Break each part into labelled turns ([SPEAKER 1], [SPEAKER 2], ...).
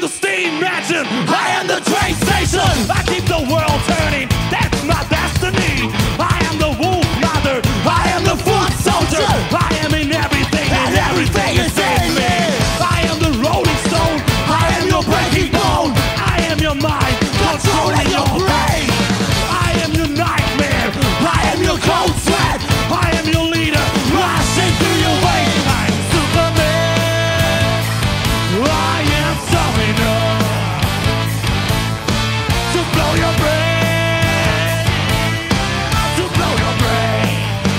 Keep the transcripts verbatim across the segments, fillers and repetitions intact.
[SPEAKER 1] the steam engine, I am the train station. I keep the world turning, that's my destiny. I am the wolf mother, I am the foot soldier. I am in everything and everything is in me. I am the rolling stone, I am your breaking bone. I am your mind, controlling your brain. I am your nightmare, I am your cold sweat. I am your leader, rushing through your veins. I'm Superman, I am strong enough to blow your brain, to blow your brain.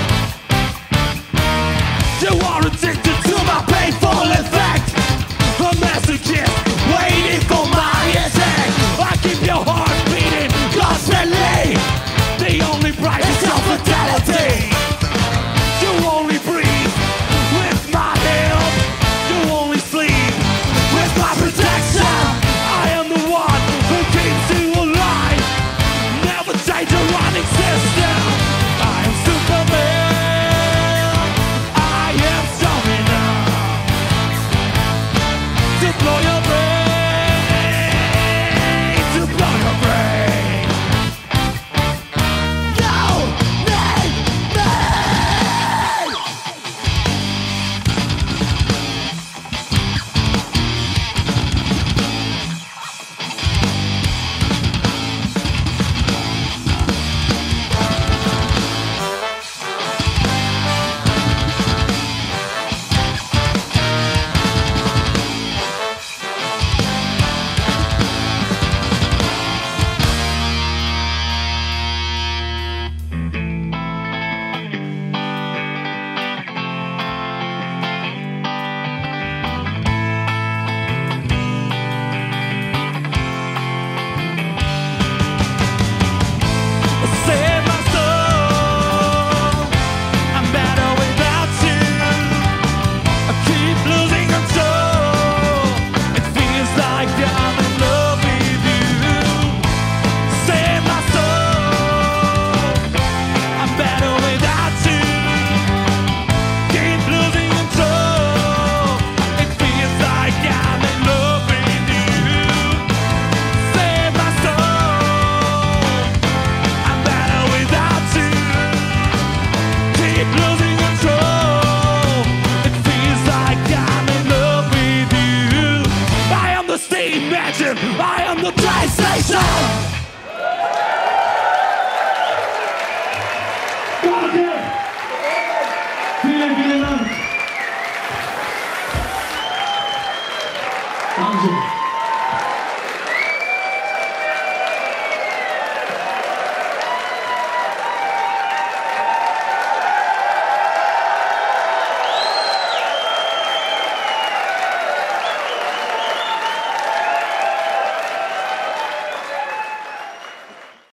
[SPEAKER 1] You are addicted to my painful effect, a masochist waiting for my attack. I keep your heart beating constantly. The only price is your fatality. You only breathe with my help. You only sleep with my protection. I am the one who keeps you alive. Never change your running system. I am Superman. I am strong enough to blow your brain, to blow your brain. You need me. Save my soul, I'm better without you. I keep losing control, it feels like I'm in love with you. Save my soul, I'm better without you. Keep losing control, it feels like I'm in love with you. Save my soul, I'm better without you. Keep losing control, it feels like I'm in love with you. I am the steam engine, I am the train station.
[SPEAKER 2] Danke! Vielen, vielen Dank! Dankeschön.